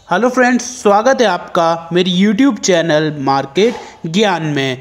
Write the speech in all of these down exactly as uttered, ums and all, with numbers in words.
Hello friends, स्वागत है आपका मेरी यूट्यूब चैनल मार्केट ज्ञान में।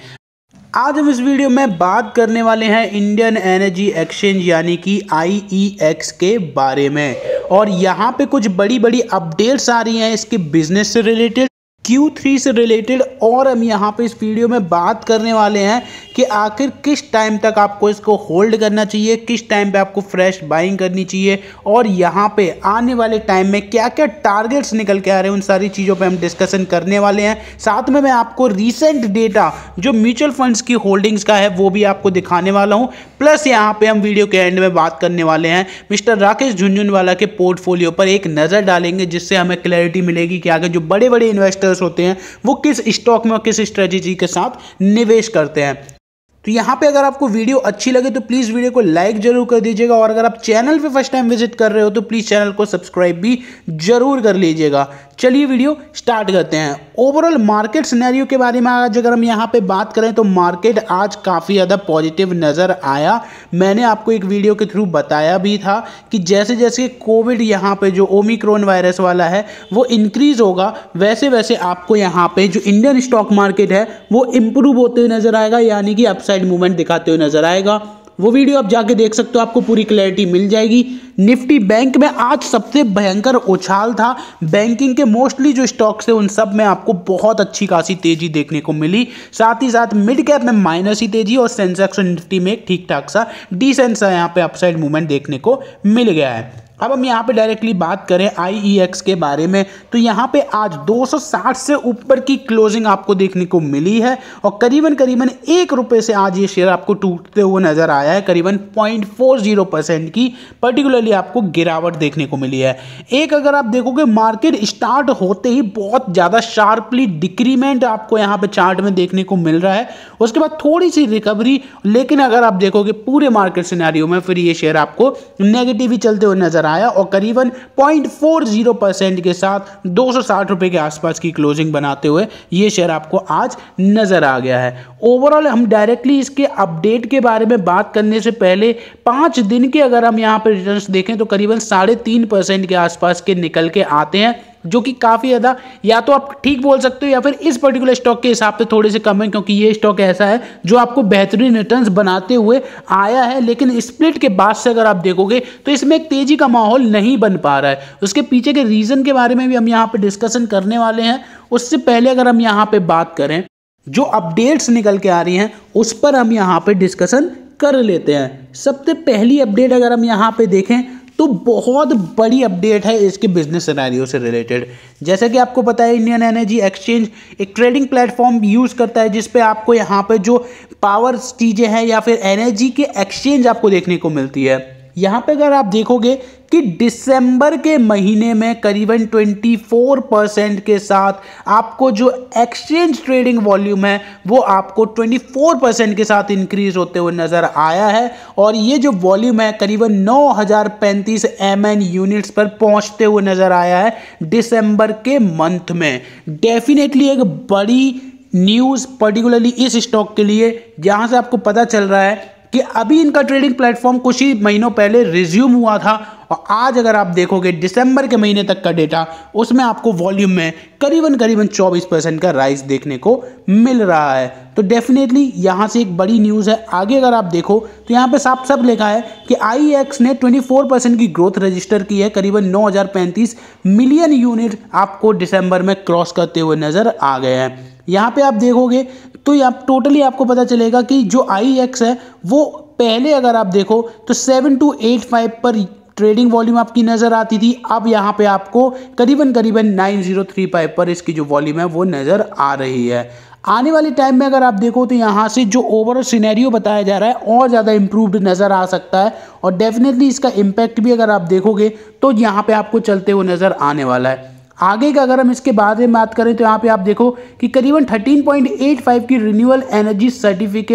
आज हम इस वीडियो में बात करने वाले हैं इंडियन एनर्जी एक्सचेंज यानी कि आई ई एक्स के बारे में। और यहाँ पे कुछ बड़ी बड़ी अपडेट्स आ रही हैं इसके बिजनेस से रिलेटेड, क्यू थ्री से रिलेटेड। और हम यहाँ पे इस वीडियो में बात करने वाले हैं कि आखिर किस टाइम तक आपको इसको होल्ड करना चाहिए, किस टाइम पे आपको फ्रेश बाइंग करनी चाहिए, और यहाँ पे आने वाले टाइम में क्या क्या टारगेट्स निकल के आ रहे हैं, उन सारी चीज़ों पे हम डिस्कशन करने वाले हैं। साथ में मैं आपको रीसेंट डेटा जो म्यूचुअल फंड्स की होल्डिंग्स का है वो भी आपको दिखाने वाला हूँ। प्लस यहाँ पे हम वीडियो के एंड में बात करने वाले हैं मिस्टर राकेश झुनझुनवाला के पोर्टफोलियो पर एक नज़र डालेंगे, जिससे हमें क्लैरिटी मिलेगी कि आगे जो बड़े बड़े इन्वेस्टर्स होते हैं वो किस स्टॉक में और किस स्ट्रेटेजी के साथ निवेश करते हैं। तो यहाँ पे अगर आपको वीडियो अच्छी लगे तो प्लीज़ वीडियो को लाइक जरूर कर दीजिएगा, और अगर आप चैनल पे फर्स्ट टाइम विजिट कर रहे हो तो प्लीज़ चैनल को सब्सक्राइब भी जरूर कर लीजिएगा। चलिए वीडियो स्टार्ट करते हैं। ओवरऑल मार्केट सिनेरियो के बारे में आज अगर हम यहाँ पे बात करें तो मार्केट आज काफ़ी ज़्यादा पॉजिटिव नज़र आया। मैंने आपको एक वीडियो के थ्रू बताया भी था कि जैसे जैसे कोविड यहाँ पे जो ओमिक्रॉन वायरस वाला है वो इंक्रीज होगा, वैसे वैसे आपको यहाँ पे जो इंडियन स्टॉक मार्केट है वो इम्प्रूव होते हुए नजर आएगा, यानी कि अपसाइड मूवमेंट दिखाते हुए नजर आएगा। वो वीडियो आप जाके देख सकते हो, आपको पूरी क्लैरिटी मिल जाएगी। निफ्टी बैंक में आज सबसे भयंकर उछाल था। बैंकिंग के मोस्टली जो स्टॉक्स थे उन सब में आपको बहुत अच्छी खासी तेजी देखने को मिली। साथ ही साथ मिड कैप में माइनस ही तेजी, और सेंसेक्स और निफ्टी में एक ठीक ठाक सा डिसेंट सा यहाँ पे अपसाइड मूवमेंट देखने को मिल गया है। अब हम यहाँ पे डायरेक्टली बात करें आई ई एक्स के बारे में तो यहाँ पे आज दो सौ साठ से ऊपर की क्लोजिंग आपको देखने को मिली है, और करीबन करीबन एक रुपये से आज ये शेयर आपको टूटते हुए नजर आया है। करीबन पॉइंट फोर जीरो परसेंट की पर्टिकुलरली आपको गिरावट देखने को मिली है। एक अगर आप देखोगे मार्केट स्टार्ट होते ही बहुत ज़्यादा शार्पली डिक्रीमेंट आपको यहाँ पे चार्ट में देखने को मिल रहा है, उसके बाद थोड़ी सी रिकवरी। लेकिन अगर आप देखोगे पूरे मार्केट सिनेरियो में फिर ये शेयर आपको नेगेटिव ही चलते हुए नजर आया, और करीबन पॉइंट फोर जीरो परसेंट के साथ दो सौ साठ रुपए के आसपास की क्लोजिंग बनाते हुए ये शेयर आपको आज नजर आ गया है। ओवरऑल हम डायरेक्टली इसके अपडेट के बारे में बात करने से पहले पांच दिन के अगर हम यहां पर रिटर्न्स देखें तो करीबन साढ़े तीन परसेंट के आसपास के निकल के आते हैं, जो कि काफ़ी ज़्यादा, या तो आप ठीक बोल सकते हो या फिर इस पर्टिकुलर स्टॉक के हिसाब से थोड़े से कम है, क्योंकि ये स्टॉक ऐसा है जो आपको बेहतरीन रिटर्न्स बनाते हुए आया है। लेकिन स्प्लिट के बाद से अगर आप देखोगे तो इसमें एक तेजी का माहौल नहीं बन पा रहा है। उसके पीछे के रीज़न के बारे में भी हम यहाँ पे डिस्कशन करने वाले हैं। उससे पहले अगर हम यहाँ पे बात करें जो अपडेट्स निकल के आ रही हैं उस पर हम यहाँ पे डिस्कशन कर लेते हैं। सबसे पहली अपडेट अगर हम यहाँ पे देखें तो बहुत बड़ी अपडेट है इसके बिजनेस सिनेरियो से रिलेटेड। जैसा कि आपको पता है इंडियन एनर्जी एक्सचेंज एक ट्रेडिंग प्लेटफॉर्म यूज़ करता है, जिस पे आपको यहाँ पे जो पावर चीज़ें हैं या फिर एनर्जी के एक्सचेंज आपको देखने को मिलती है। यहाँ पे अगर आप देखोगे कि दिसंबर के महीने में करीबन चौबीस परसेंट के साथ आपको जो एक्सचेंज ट्रेडिंग वॉल्यूम है वो आपको चौबीस परसेंट के साथ इंक्रीज होते हुए नजर आया है, और ये जो वॉल्यूम है करीबन नौ हज़ार पैंतीस एम एन यूनिट्स पर पहुंचते हुए नजर आया है दिसंबर के मंथ में। डेफिनेटली एक बड़ी न्यूज़ पर्टिकुलरली इस स्टॉक के लिए, जहां से आपको पता चल रहा है कि अभी इनका ट्रेडिंग प्लेटफॉर्म कुछ ही महीनों पहले रिज्यूम हुआ था, और आज अगर आप देखोगे दिसंबर के महीने तक का डेटा, उसमें आपको वॉल्यूम में करीबन करीबन चौबीस परसेंट का राइज देखने को मिल रहा है। तो डेफिनेटली यहाँ से एक बड़ी न्यूज़ है। आगे अगर आप देखो तो यहाँ पे साफ साफ लिखा है कि आई ई एक्स ने चौबीस परसेंट की ग्रोथ रजिस्टर की है, करीबन नौ हज़ार पैंतीस मिलियन यूनिट आपको दिसंबर में क्रॉस करते हुए नजर आ गए हैं। यहाँ पे आप देखोगे तो आप टोटली आपको पता चलेगा कि जो आई ई एक्स है वो पहले अगर आप देखो तो सेवन टू एट फाइव पर ट्रेडिंग वॉल्यूम आपकी नज़र आती थी, अब यहाँ पे आपको करीबन करीबन नाइन ज़ीरो थ्री फाइव पर इसकी जो वॉल्यूम है वो नज़र आ रही है। आने वाले टाइम में अगर आप देखो तो यहाँ से जो ओवरऑल सिनेरियो बताया जा रहा है और ज़्यादा इम्प्रूव्ड नज़र आ सकता है, और डेफिनेटली इसका इम्पैक्ट भी अगर आप देखोगे तो यहाँ पे आपको चलते हुए नज़र आने वाला है। आगे का अगर हम इसके बाद में बात करें तो यहाँ पे आप देखो कि करीबन थर्टीन पॉइंट एट फाइव की रिन्यूएबल एनर्जी सर्टिफिकेट्स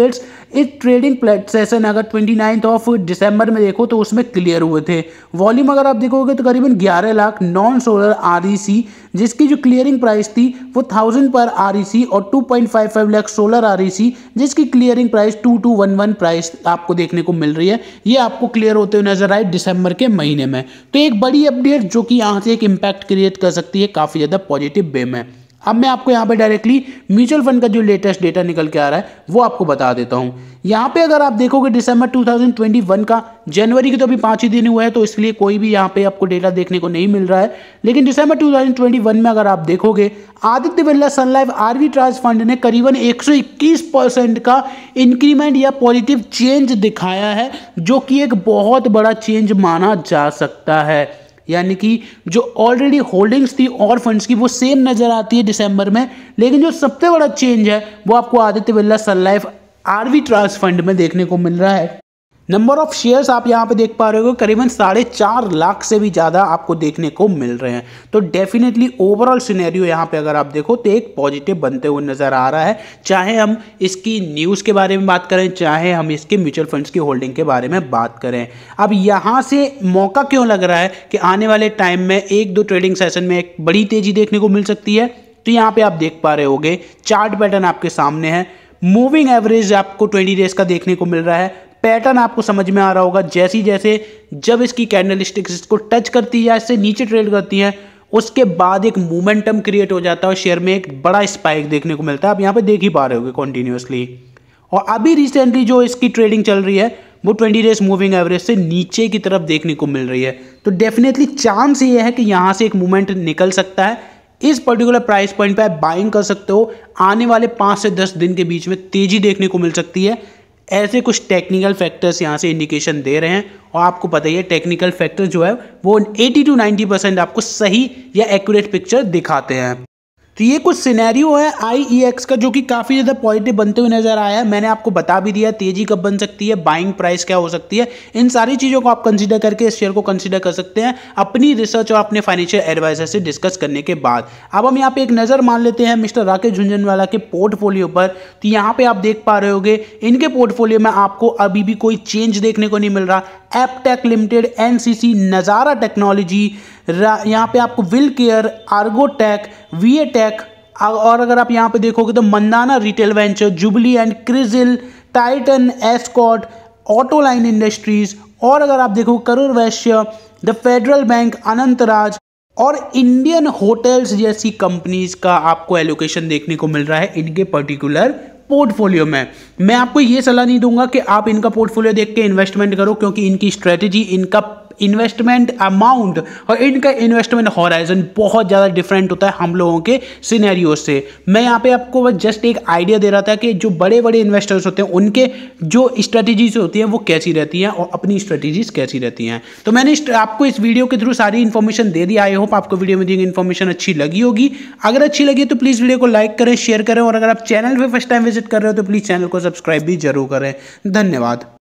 इस ट्रेडिंग सेशन अगर ट्वेंटी नाइन्थ ऑफ दिसंबर में देखो तो उसमें क्लियर हुए थे। वॉल्यूम अगर आप देखोगे तो करीबन ग्यारह लाख नॉन सोलर आरईसी, जिसकी जो क्लियरिंग प्राइस थी वो थाउजेंड पर आरईसी, और two point five five lakh solar REC जिसकी clearing price two two one one price आपको देखने को मिल रही है। ये आपको क्लियर होते हुए नजर आए दिसंबर के महीने में। तो एक बड़ी अपडेट जो कि यहाँ से एक इम्पैक्ट क्रिएट कर सकती है काफ़ी ज़्यादा पॉजिटिव वे में। अब मैं आपको यहाँ पे डायरेक्टली म्यूचुअल फंड का जो लेटेस्ट डेटा निकल के आ रहा है वो आपको बता देता हूँ। यहाँ पे अगर आप देखोगे December two thousand twenty one का, जनवरी के तो अभी पाँच ही दिन हुए हैं तो इसलिए कोई भी यहाँ पे आपको डेटा देखने को नहीं मिल रहा है, लेकिन December two thousand twenty one में अगर आप देखोगे Aditya Birla Sun Life arbitrage fund ने करीबन एक सौ इक्कीस परसेंट का इंक्रीमेंट या पॉजिटिव चेंज दिखाया है, जो कि एक बहुत बड़ा चेंज माना जा सकता है। यानी कि जो ऑलरेडी होल्डिंग्स थी और फंड्स की वो सेम नजर आती है दिसंबर में, लेकिन जो सबसे बड़ा चेंज है वो आपको Aditya Birla Sun Life arbitrage fund में देखने को मिल रहा है। नंबर ऑफ शेयर्स आप यहाँ पे देख पा रहे हो करीबन साढ़े चार लाख से भी ज़्यादा आपको देखने को मिल रहे हैं। तो डेफिनेटली ओवरऑल सिनेरियो यहाँ पे अगर आप देखो तो एक पॉजिटिव बनते हुए नज़र आ रहा है, चाहे हम इसकी न्यूज़ के बारे में बात करें, चाहे हम इसके म्यूचुअल फंड्स की होल्डिंग के बारे में बात करें। अब यहाँ से मौका क्यों लग रहा है कि आने वाले टाइम में एक दो ट्रेडिंग सेशन में एक बड़ी तेज़ी देखने को मिल सकती है। तो यहाँ पर आप देख पा रहे होगे चार्ट पैटर्न आपके सामने है, मूविंग एवरेज आपको ट्वेंटी डेज का देखने को मिल रहा है। पैटर्न आपको समझ में आ रहा होगा, जैसी जैसे जब इसकी कैंडलस्टिक्स इसको टच करती है या इससे नीचे ट्रेड करती हैं उसके बाद एक मोमेंटम क्रिएट हो जाता है और शेयर में एक बड़ा स्पाइक देखने को मिलता है। आप यहाँ पे देख ही पा रहे होगे कॉन्टिन्यूसली। और अभी रिसेंटली जो इसकी ट्रेडिंग चल रही है वो ट्वेंटी डेज मूविंग एवरेज से नीचे की तरफ देखने को मिल रही है। तो डेफिनेटली चांस ये है कि यहाँ से एक मूवमेंट निकल सकता है। इस पर्टिकुलर प्राइस पॉइंट पे आप बाइंग कर सकते हो। आने वाले पाँच से दस दिन के बीच में तेजी देखने को मिल सकती है। ऐसे कुछ टेक्निकल फैक्टर्स यहाँ से इंडिकेशन दे रहे हैं, और आपको पता ही है टेक्निकल फैक्टर्स जो है वो अस्सी टू नब्बे परसेंट आपको सही या एक्यूरेट पिक्चर दिखाते हैं। तो ये कुछ सिनेरियो है आई ई एक्स का जो कि काफ़ी ज़्यादा पॉजिटिव बनते हुए नजर आया है। मैंने आपको बता भी दिया तेजी कब बन सकती है, बाइंग प्राइस क्या हो सकती है, इन सारी चीज़ों को आप कंसीडर करके इस शेयर को कंसीडर कर सकते हैं अपनी रिसर्च और अपने फाइनेंशियल एडवाइजर से डिस्कस करने के बाद। अब हम यहाँ पे एक नज़र मान लेते हैं मिस्टर राकेश झुंझुनवाला के पोर्टफोलियो पर। तो यहाँ पे आप देख पा रहे होगे इनके पोर्टफोलियो में आपको अभी भी कोई चेंज देखने को नहीं मिल रहा। Aptech limited, NCC, Nazara technology, यहाँ पे आपको विल केयर, आर्गोटेक, वीएटेक, और अगर आप यहाँ पे देखोगे तो Mandhana retail venture, jubilee and Crisil, Titan, एस्कॉट, ऑटोलाइन इंडस्ट्रीज, और अगर आप देखो Karur Vysya, the federal bank, Anantraj और इंडियन होटल्स जैसी कंपनीज का आपको एलोकेशन देखने को मिल रहा है इनके पर्टिकुलर पोर्टफोलियो में। मैं आपको ये सलाह नहीं दूंगा कि आप इनका पोर्टफोलियो देख के इन्वेस्टमेंट करो, क्योंकि इनकी स्ट्रेटजी, इनका इन्वेस्टमेंट अमाउंट और इनका इन्वेस्टमेंट हॉराइजन बहुत ज़्यादा डिफरेंट होता है हम लोगों के सिनेरियो से। मैं यहाँ पे आपको बस जस्ट एक आइडिया दे रहा था कि जो बड़े बड़े इन्वेस्टर्स होते हैं उनके जो स्ट्रेटजीज होती हैं वो कैसी रहती हैं और अपनी स्ट्रेटजीज कैसी रहती हैं। तो मैंने आपको इस वीडियो के थ्रू सारी इन्फॉर्मेशन दे दी। आई होप आपको वीडियो में दी गई इन्फॉर्मेशन अच्छी लगी होगी। अगर अच्छी लगी तो प्लीज़ वीडियो को लाइक करें, शेयर करें, और अगर आप चैनल पर फर्स्ट टाइम विजिट कर रहे हो तो प्लीज़ चैनल को सब्सक्राइब भी जरूर करें। धन्यवाद।